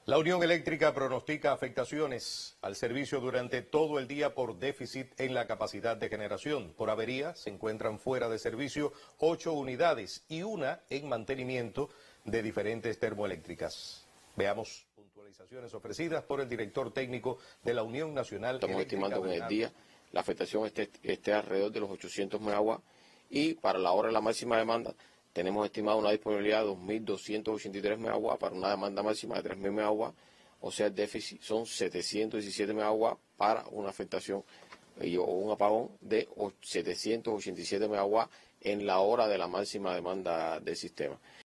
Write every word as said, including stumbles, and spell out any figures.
La Unión Eléctrica pronostica afectaciones al servicio durante todo el día por déficit en la capacidad de generación. Por avería se encuentran fuera de servicio ocho unidades y una en mantenimiento de diferentes termoeléctricas. Veamos puntualizaciones ofrecidas por el director técnico de la Unión Nacional Estamos Eléctrica. estimando que en el día la afectación esté, esté alrededor de los ochocientos megawatts y para la hora de la máxima demanda tenemos estimado una disponibilidad de dos mil doscientos ochenta y tres megawatts para una demanda máxima de tres mil megawatts, o sea el déficit son setecientos diecisiete megawatts para una afectación y, o un apagón de setecientos ochenta y siete megawatts en la hora de la máxima demanda del sistema.